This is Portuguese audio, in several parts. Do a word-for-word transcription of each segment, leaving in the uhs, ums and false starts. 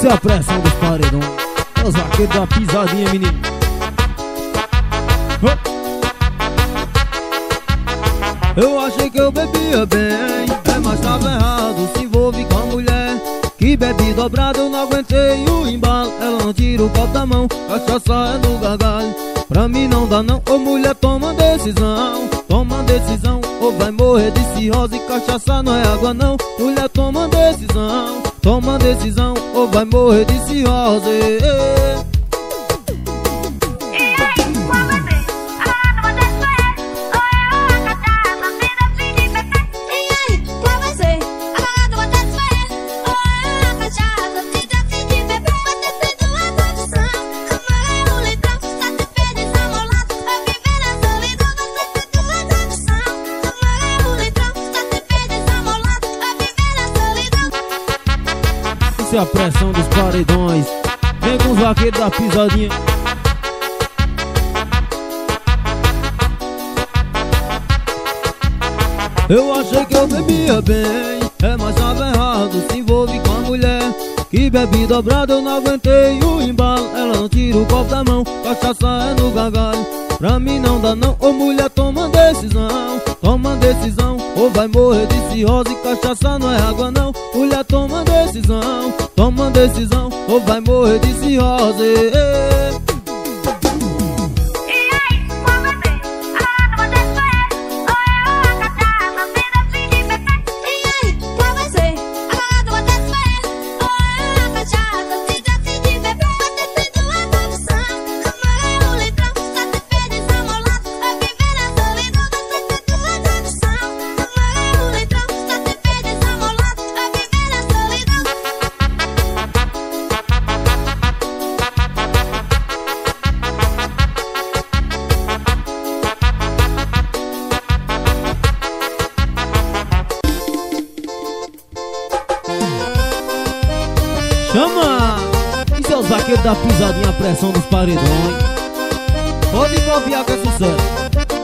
Isso é a pressão dos paredões. Os vaqueiros da pisadinha, menino. Eu achei que eu bebia bem, é, mas tava errado. Se envolve com a mulher que bebe dobrado, eu não aguentei o embalo. Ela não tira o copo da mão, cachaça é no gargalho. Pra mim não dá não, ô mulher, toma decisão. Toma decisão, ou vai morrer de cirrose. Cachaça não é água não, mulher, toma decisão. Toma decisão, ou vai morrer de cirrose. Isso é a pressão dos paredões. Vem com os vaqueiros da pisadinha. Eu achei que eu bebia bem, é, mas tava errado. Se envolve com a mulher que bebe dobrado, eu não aguentei o embalo. Ela não tira o copo da mão, cachaça é no gargalho. Pra mim não dá não, ô mulher, toma decisão. Toma decisão, ou vai morrer de cirrose. Cachaça não é água não, mulher, toma decisão. Toma decisão, ou vai morrer de cirrose. Chama! Isso é os vaqueiros da pisadinha, a pressão dos paredões. Pode confiar que é sucesso.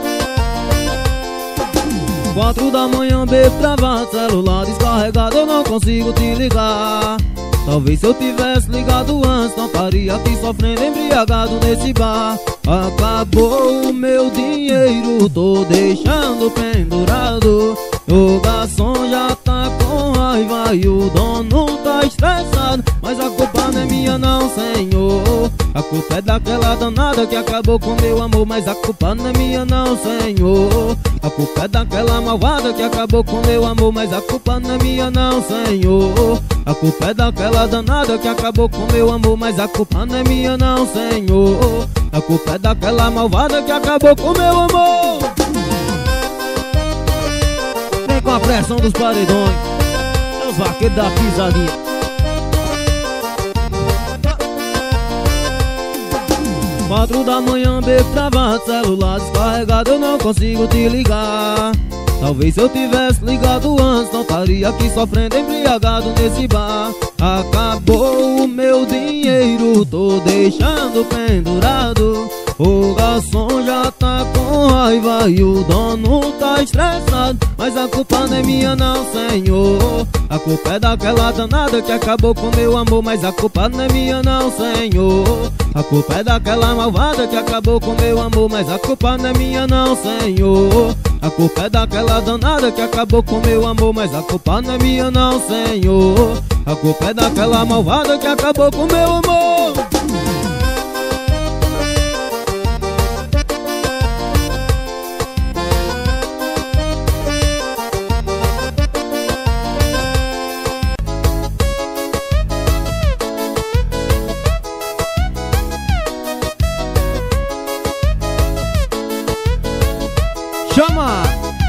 Quatro da manhã, bebo travado, celular descarregado, eu não consigo te ligar. Talvez se eu tivesse ligado antes, não estaria aqui sofrendo embriagado nesse bar. Acabou o meu dinheiro, tô deixando pendurado. O garçom já tá com raiva e o dono tá estressado. Mas a culpa não é minha não, senhor. A culpa é daquela danada que acabou com meu amor. Mas a culpa não é minha não, senhor. A culpa é daquela malvada que acabou com meu amor. Mas a culpa não é minha não, senhor. A culpa é daquela danada que acabou com meu amor. Mas a culpa não é minha não, senhor. A culpa é daquela malvada que acabou com meu amor. Vem com a pressão dos paredões. É os vaqueiros da pisadinha. Quatro da manhã, bebo travado, celular descarregado, eu não consigo te ligar. Talvez se eu tivesse ligado antes, não estaria aqui sofrendo embriagado nesse bar. Acabou o meu dinheiro, tô deixando pendurado. O garçom já tá com raiva e o dono tá estressado. Mas a culpa não é minha não, senhor. A culpa é daquela danada que acabou com meu amor. Mas a culpa não é minha não, senhor. A culpa é daquela malvada que acabou com meu amor. Mas a culpa não é minha não, senhor. A culpa é daquela danada que acabou com meu amor. Mas a culpa não é minha não, senhor. A culpa é daquela malvada que acabou com meu amor. Chama!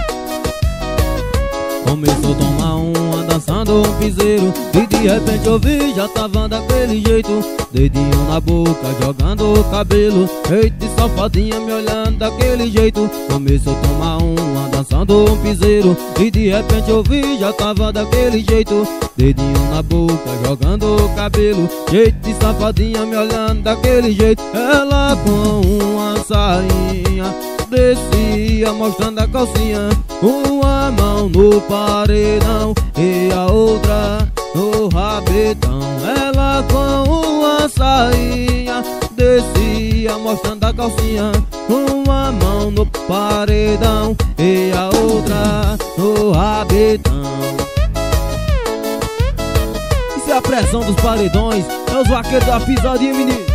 Começou a tomar uma, dançando um piseiro. E de repente eu vi, já tava daquele jeito. Dedinho na boca, jogando o cabelo. Eita, de safadinha me olhando daquele jeito. Começou a tomar uma, dançando um piseiro. E de repente eu vi, já tava daquele jeito. Dedinho na boca, jogando o cabelo. Jeito de safadinha me olhando daquele jeito. Ela com uma sainha descia, mostrando a calcinha. Uma mão no paredão e a outra no rabetão. Ela com uma sainha descia mostrando a calcinha, uma mão no paredão e a outra no rabetão. Isso é a pressão dos paredões, é os vaqueiros da pisadinha, menino.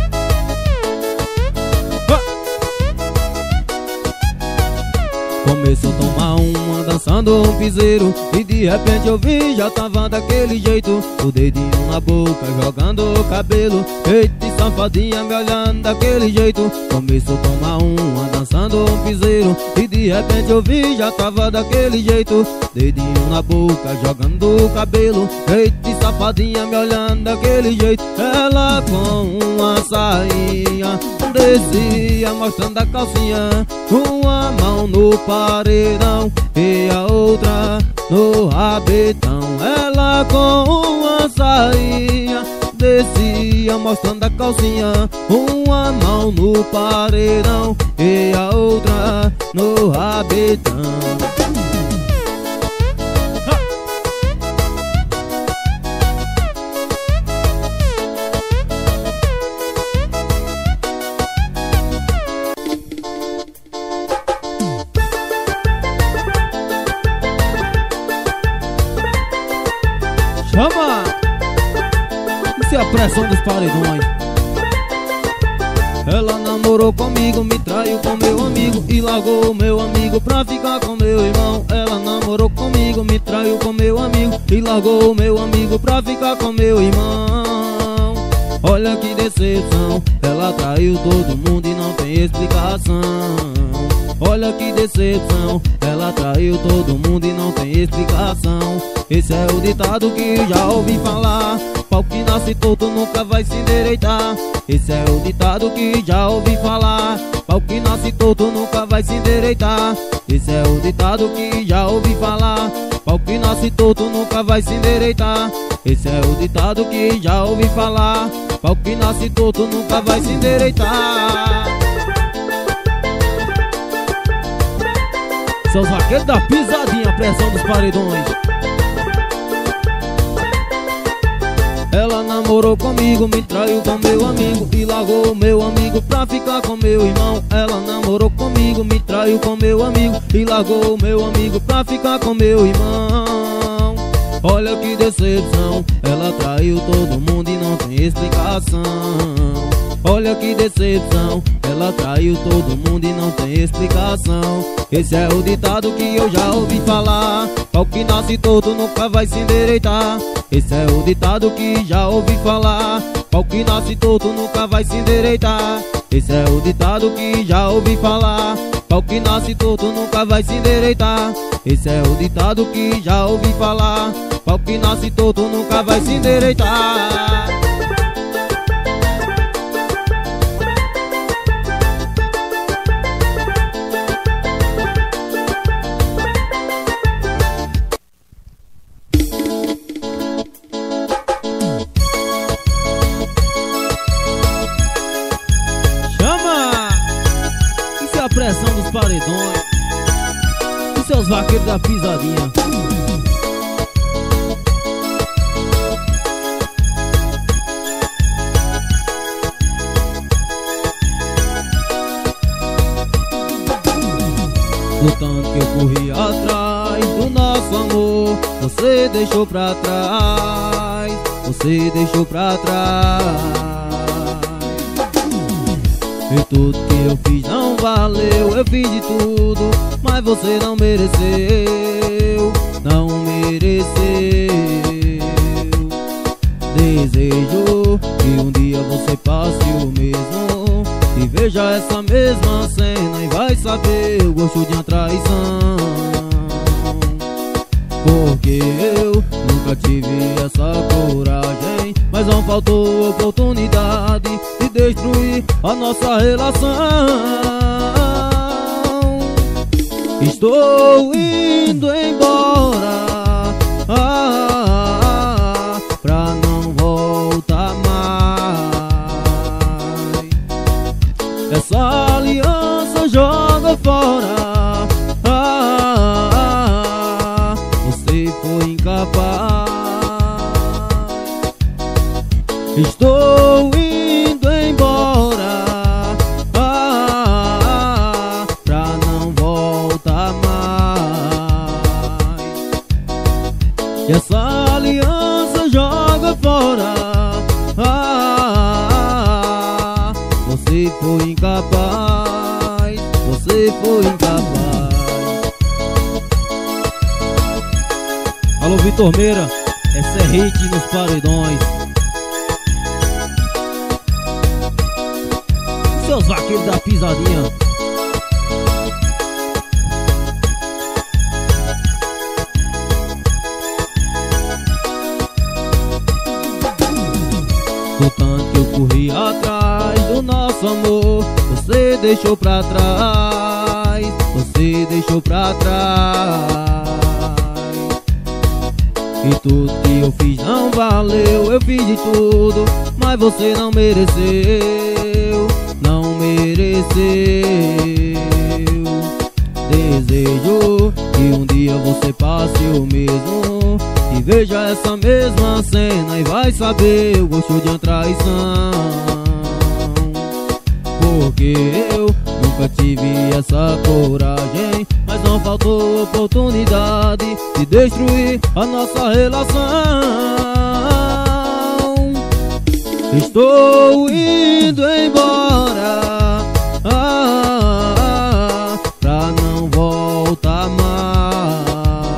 Começou a tomar uma, dançando um piseiro, e de repente eu vi, já tava daquele jeito, o dedinho na boca, jogando o cabelo. Eita, safadinha, me olhando daquele jeito. Começou a tomar uma, dançando um piseiro, e de repente eu vi, já tava daquele jeito, dedinho na boca, jogando o cabelo. Eita, safadinha, me olhando daquele jeito. Ela com uma sainha descia, mostrando a calcinha, uma mão no paredão e a outra no rabetão. Ela com uma sainha descia, mostrando a calcinha, uma mão no paredão e a outra no rabetão. Chama! Isso é a pressão dos paredões. Ela namorou comigo, me traiu com meu amigo e largou o meu amigo pra ficar com meu irmão. Ela namorou comigo, me traiu com meu amigo e largou o meu amigo pra ficar com meu irmão. Olha que decepção, ela traiu todo mundo e não tem explicação. Olha que decepção, ela traiu todo mundo e não tem explicação. Esse é o ditado que já ouvi falar, pau que nasce torto nunca vai se endireitar. Esse é o ditado que já ouvi falar, pau que nasce torto nunca vai se endireitar. Esse é o ditado que já ouvi falar, pau que nasce torto nunca vai se endireitar. Esse é o ditado que já ouvi falar, pau que nasce torto nunca vai se endireitar. São os vaqueiros da pisadinha, pressão dos paredões. Ela namorou comigo, me traiu com meu amigo e largou o meu amigo pra ficar com meu irmão. Ela namorou comigo, me traiu com meu amigo e largou o meu amigo pra ficar com meu irmão. Olha que decepção, ela traiu todo mundo e não tem explicação. Olha que decepção, ela traiu todo mundo e não tem explicação. Esse é o ditado que eu já ouvi falar, pau que nasce torto nunca vai se endireitar. Esse é o ditado que já ouvi falar, pau que nasce torto nunca vai se endireitar. Esse é o ditado que já ouvi falar, pau que nasce torto nunca vai se endireitar. Esse é o ditado que já ouvi falar, pau que nasce torto nunca vai se endireitar. Pressão dos paredões e seus vaqueiros da pisadinha. Do tanto que eu corri atrás do nosso amor, você deixou pra trás, você deixou pra trás. E tudo que eu fiz não valeu, eu fiz de tudo, mas você não mereceu, não mereceu. Desejo que um dia você passe o mesmo e veja essa mesma cena e vai saber o gosto de uma traição. Porque eu nunca tive essa coragem, mas não faltou oportunidade de destruir a nossa relação. Estou indo embora, ah, pra não voltar mais. Essa aliança joga fora, ah, você foi incapaz. Alô, Vitor Meira, essa é hit nos paredões. Seus vaqueiros da pisadinha. Do tanto que eu corri atrás do nosso amor, você deixou pra trás, você deixou pra trás. E tudo que eu fiz não valeu, eu fiz de tudo, mas você não mereceu, não mereceu. Desejo que um dia você passe o mesmo e veja essa mesma cena e vai saber o gosto de uma traição. Porque eu nunca tive essa coragem, mas não faltou oportunidade de destruir a nossa relação. Estou indo embora, ah, pra não voltar mais.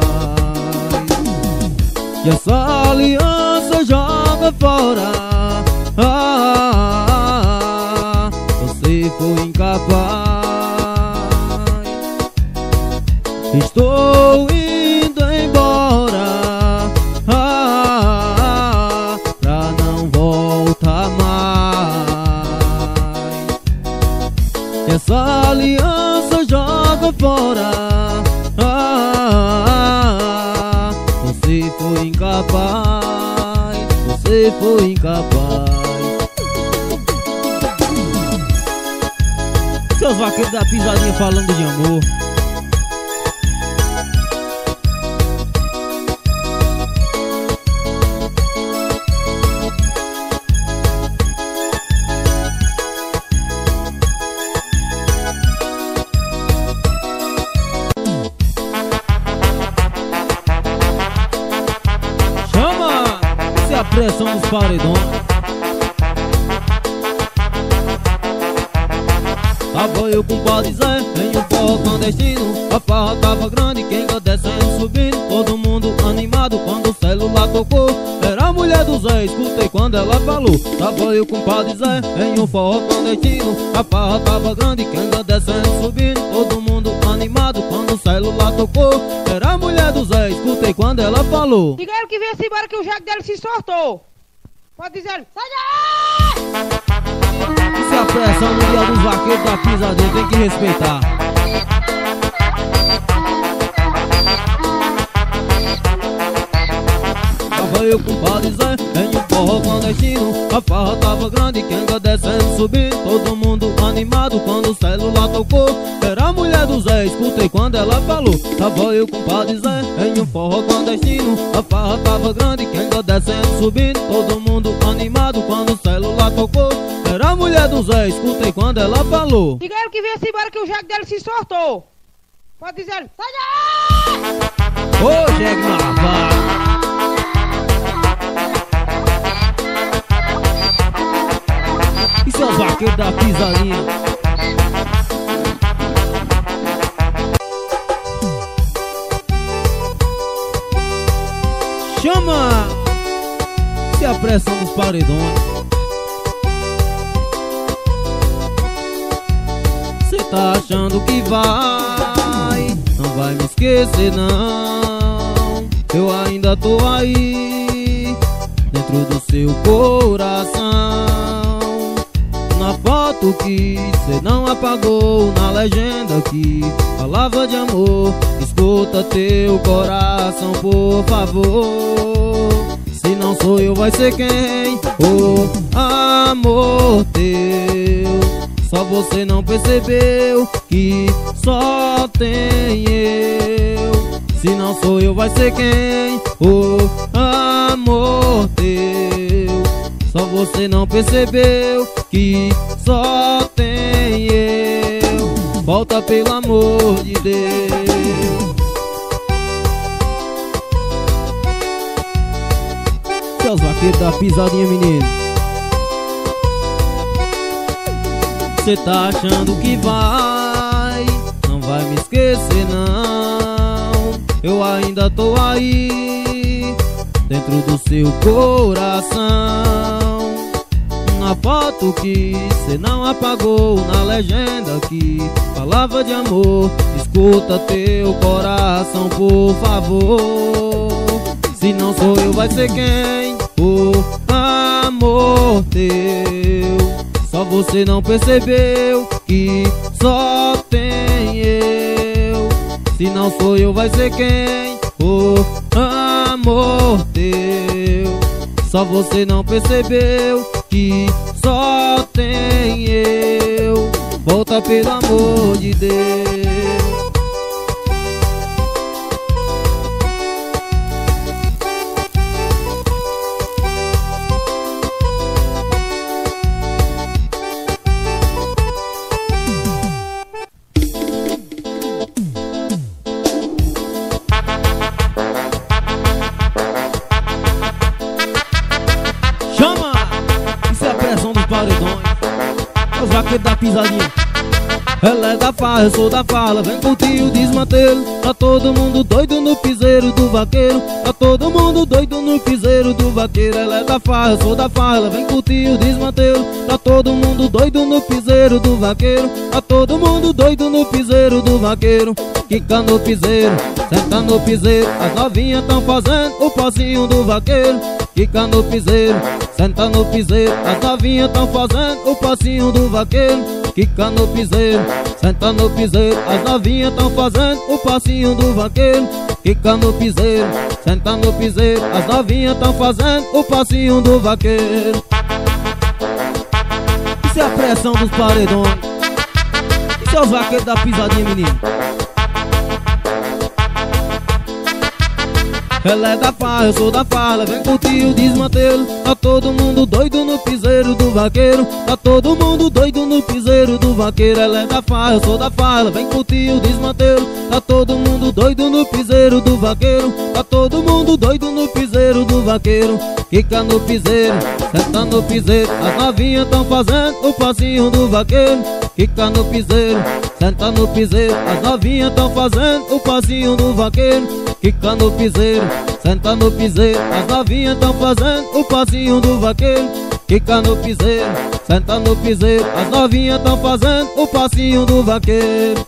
E essa aliança joga fora, ah, você foi incapaz. Estou indo embora, ah, pra não voltar mais. Essa aliança joga fora, ah, você foi incapaz, você foi incapaz. Seus vaqueiros da pisadinha falando de amor. Chama! Isso é a pressão dos paredões. Tava eu com o Padre Zé em um forró clandestino. A farra tava grande, quem ia descendo, subindo, todo mundo animado quando o celular tocou. Era a mulher do Zé, escutei quando ela falou. Tava eu com o Padre Zé em um forró clandestino. A farra tava grande, quem ia descendo, subindo, todo mundo animado quando o celular tocou. Era a mulher do Zé, escutei quando ela falou. Diga ele que vem-se embora que o jaco dele se soltou. Pode dizer, sai daí! Isso é a pressão no dia dos vaqueiros da pisadinha, tem que respeitar. Tava eu com o Padre Zé em um forró clandestino. A farra tava grande, quem ia descendo, subindo, todo mundo animado quando o celular tocou. Era a mulher do Zé, escutei quando ela falou. Tava eu com o Padre Zé em um forró clandestino. A farra tava grande, quem ia descendo, subindo, todo mundo animado quando o celular tocou. Era a mulher do Zé, escutei quando ela falou. Diga ele que vem-se embora que o jaco dele se soltou. Pode dizer, sai daí! Ô, jegue malvado! E seus vaqueiros da pisadinha? Chama! Se a pressão dos paredões. Cê tá achando que vai, não vai me esquecer não. Eu ainda tô aí, dentro do seu coração. Na foto que cê não apagou, na legenda aqui, palavra de amor. Escuta teu coração, por favor. Se não sou eu, vai ser quem? O amor teu. Só você não percebeu que só tem eu. Se não sou eu, vai ser quem? O amor teu. Só você não percebeu que só tem eu. Volta pelo amor de Deus. Seus vaqueiros da pisadinha, menino. Cê tá achando que vai, não vai me esquecer não. Eu ainda tô aí, dentro do seu coração. Na foto que cê não apagou, na legenda que falava de amor, escuta teu coração, por favor. Se não sou eu, vai ser quem? O amor teu. Só você não percebeu que só tem eu. Se não sou eu, vai ser quem? O amor teu. Só você não percebeu que só tem eu. Volta pelo amor de Deus. Chama! Isso é a pressão dos paredões. É os vaqueiros da pisadinha. Ela é da farra, eu sou da fala. Vem curtir o desmantelo. Tá todo mundo doido no piseiro do vaqueiro. Tá todo mundo doido no piseiro do vaqueiro. Ela é da farra, eu sou da fala. Vem curtir o desmantelo. Tá todo mundo doido no piseiro do vaqueiro. Tá todo mundo doido no piseiro do vaqueiro. Quica no piseiro, senta no piseiro. As novinhas tão fazendo o passinho do vaqueiro. Quica no piseiro, senta no piseiro. As novinhas tão fazendo o passinho do vaqueiro. Quica no piseiro, senta no piseiro. As novinhas tão fazendo o passinho do vaqueiro. Quica no piseiro, senta no piseiro. As novinhas tão fazendo o passinho do vaqueiro. Isso é a pressão dos paredões. Isso é os vaqueiros da pisadinha, menino. Ela é da farra, eu sou da fala. Vem curtir o desmantelo. Tá todo mundo doido no piseiro do vaqueiro. Tá todo mundo doido no piseiro do vaqueiro. Ela é da farra, eu sou da fala. Vem curtir o desmantelo. Tá todo mundo doido no piseiro do vaqueiro. Tá todo mundo doido no piseiro do vaqueiro. Quica no piseiro, senta no piseiro. As novinhas tão fazendo o passinho do vaqueiro. Quica no piseiro, senta no piseiro. As novinhas tão fazendo o passinho do vaqueiro. Quica no piseiro, senta no piseiro. As novinhas tão fazendo o passinho do vaqueiro. Quica no piseiro, senta no piseiro. As novinhas tão fazendo o passinho do vaqueiro.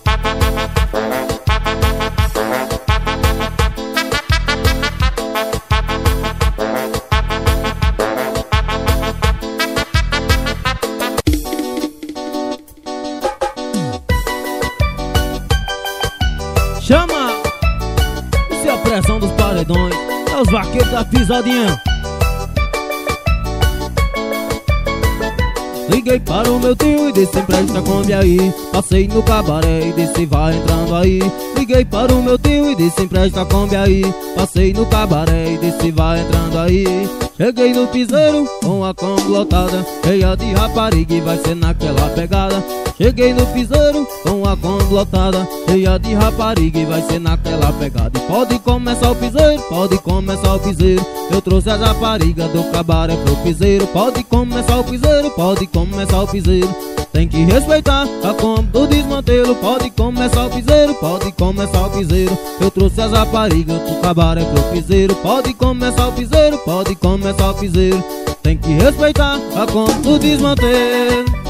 Chama! Isso é a pressão dos paredões. É os vaqueiros da pisadinha. Liguei para o meu tio e disse empresta Kombi aí. Passei no cabaré e disse vai entrando aí. Liguei para o meu tio e disse empresta Kombi aí. Passei no cabaré e disse vai entrando aí. Cheguei no piseiro com a Kombi lotada, cheia de rapariga e vai ser naquela pegada. Cheguei no piseiro com a Kombi lotada, cheia de rapariga e vai ser naquela pegada. E pode começar o piseiro, pode começar o piseiro. Eu trouxe as raparigas do cabaré pro piseiro. Pode começar o piseiro, pode começar o piseiro. Tem que respeitar a Kombi do desmantelo. Pode começar o piseiro, pode começar o piseiro. Eu trouxe as raparigas do cabaré pro piseiro. Pode começar o piseiro, pode começar o piseiro. Tem que respeitar a Kombi do desmantelo.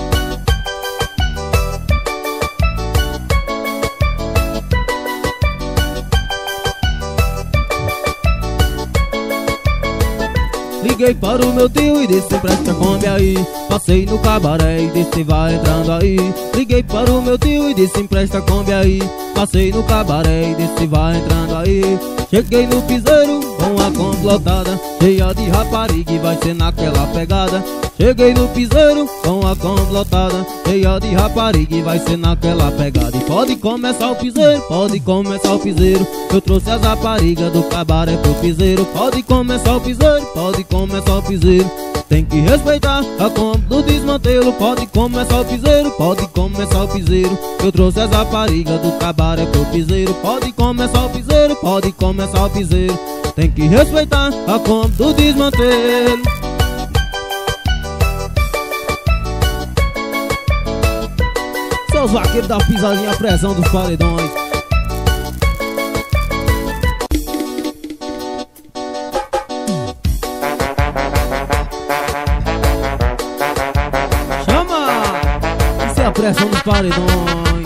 Liguei para o meu tio e disse empresta Kombi aí. Passei no cabaré e disse vai entrando aí. Liguei para o meu tio e disse empresta Kombi aí. Passei no cabaré e disse vai entrando aí. Cheguei no piseiro com a Kombi lotada, cheia de rapariga e vai ser naquela pegada. Cheguei no piseiro com a Kombi lotada, cheia de rapariga e vai ser naquela pegada. E pode começar o piseiro, pode começar o piseiro. Eu trouxe as raparigas do cabaré pro piseiro. Pode começar o piseiro, pode começar o piseiro. Tem que respeitar a Kombi do desmantelo. Pode começar o piseiro, pode começar o piseiro. Eu trouxe as raparigas do cabaré pro piseiro. Pode começar o piseiro, pode começar o piseiro. Tem que respeitar a Kombi do desmantelo. Seus vaqueiros da pisadinha, a pressão dos paredões. pressão dos paredões.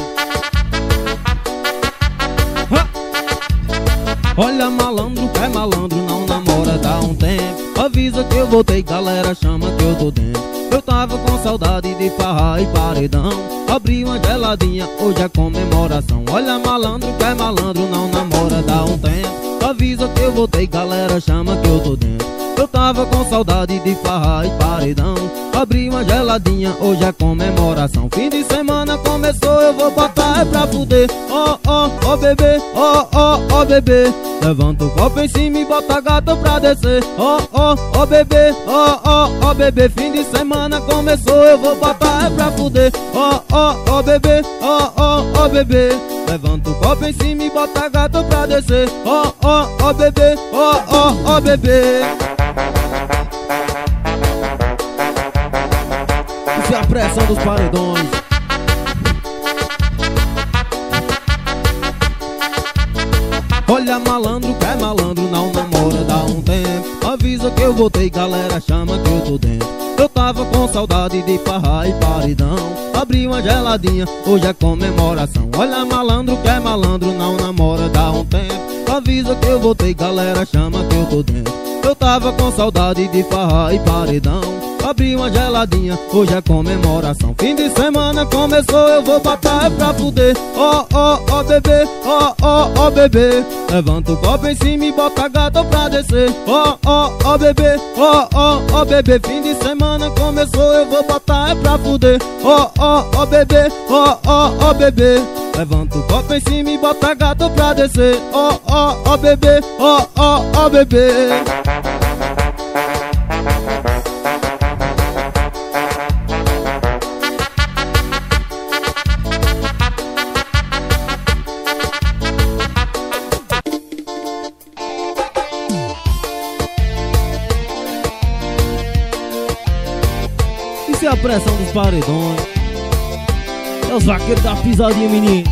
Ha! Olha malandro, que é malandro, não namora dá um tempo. Avisa que eu voltei, galera, chama que eu tô dentro. Eu tava com saudade de farra e paredão. Abri uma geladinha, hoje é comemoração. Olha malandro, que é malandro, não namora dá um tempo. Avisa que eu voltei, galera, chama que eu tô dentro. Eu tava com saudade de farra e paredão. Abri uma geladinha, hoje é comemoração. Fim de semana começou, eu vou botar é pra fuder. Ó, ó, ó bebê, ó, ó, ó bebê. Levanta o copo em cima e bota a gata pra descer. Ó, ó, ó bebê, ó, ó, ó bebê. Fim de semana começou, eu vou botar é pra fuder. Ó, ó, ó bebê, ó, ó, ó bebê. Levanta o copo em cima e bota a gata pra descer. Ó, ó, ó bebê, ó, ó, ó bebê. Isso é a pressão dos paredões. Olha malandro, que é malandro, não namora dá um tempo. Avisa que eu voltei, galera, chama que eu tô dentro. Eu tava com saudade de farra e paredão. Abri uma geladinha, hoje é comemoração. Olha malandro, que é malandro, não namora dá um tempo. Avisa que eu voltei, galera, chama que eu tô dentro. Eu tava com saudade de farra e paredão. Abri uma geladinha, hoje é comemoração. Fim de semana começou, eu vou botar é pra fuder. Ó, ó, ó bebê, ó, ó, ó bebê. Levanta o copo em cima e bota a gata pra descer. Ó, ó, ó bebê, ó, ó, ó bebê. Fim de semana começou, eu vou botar é pra fuder. Ó, ó, ó bebê, ó, ó, ó bebê. Levanta o copo em cima e bota a gata pra descer. Ó, ó, ó bebê, ó, ó, ó bebê. Isso é a pressão dos paredões. É os vaqueiros da pisadinha, menino.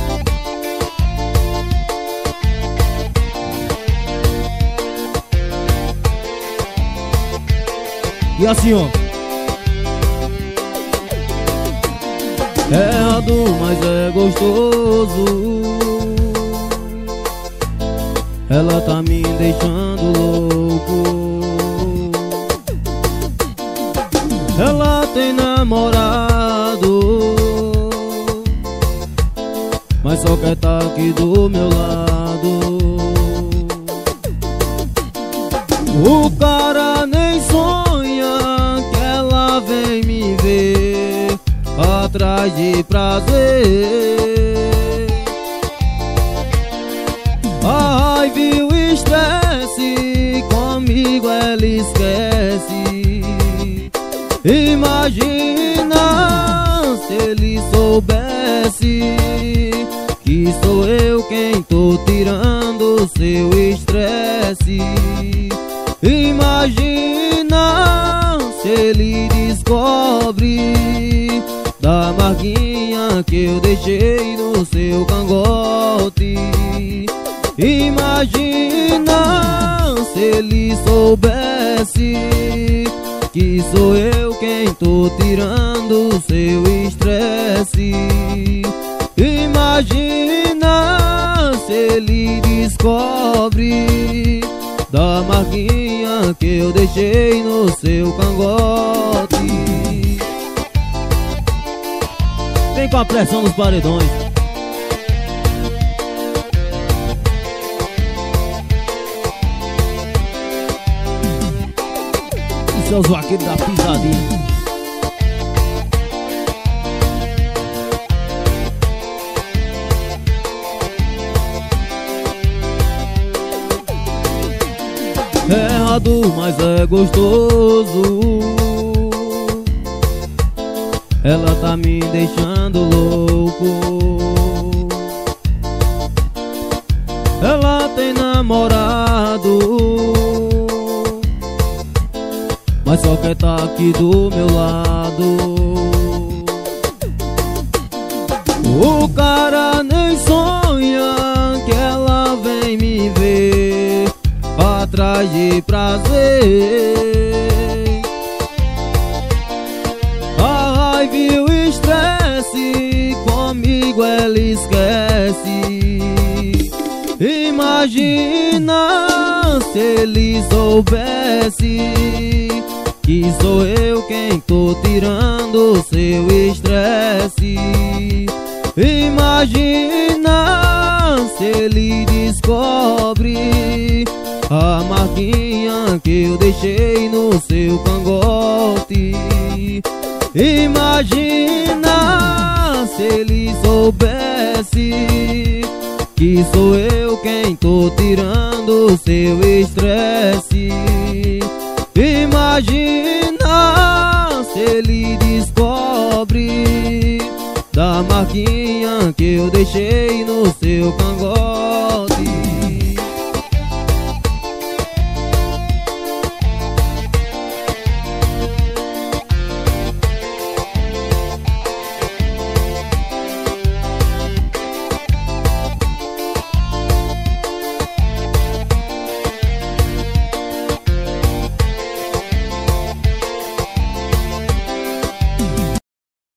E assim, ó. É errado, mas é gostoso. Ela tá me deixando louco. Ela tem namorado, mas só quer tá aqui do meu lado. O cara nem sonha que ela vem me ver atrás de prazer. A raiva e o estresse comigo ela esquece. Imagina se ele soubesse que sou eu quem tô tirando seu estresse. Imagina se ele descobre da marquinha que eu deixei no seu cangote. Imagina se ele soubesse que sou eu quem tô tirando seu estresse. Imagina se ele descobre da marquinha que eu deixei no seu cangote. Vem com a pressão dos paredões. Isso é os vaqueiros da pisadinha. É errado, mas é gostoso. Ela tá me deixando louco. Ela tem namorado, mas só quer tá aqui do meu lado. O cara nem sonha que ela vem me ver atrás de prazer. A raiva e o estresse ele esquece. Imagina se ele soubesse que sou eu quem tô tirando seu estresse. Imagina se ele descobre a marquinha que eu deixei no seu cangote. Imagina se ele soubesse que sou eu quem tô tirando seu estresse. Imagina se ele descobre da marquinha que eu deixei no seu cangote.